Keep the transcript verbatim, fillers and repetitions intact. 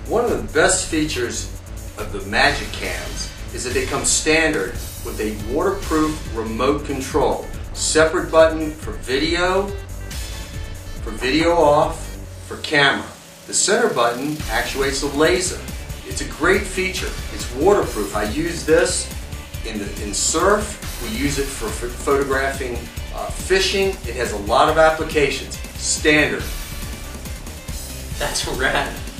One of the best features of the MagiCams is that they come standard with a waterproof remote control. Separate button for video, for video off, for camera. The center button actuates the laser. It's a great feature. It's waterproof. I use this in, the, in surf. We use it for photographing uh, fishing. It has a lot of applications. Standard. That's rad.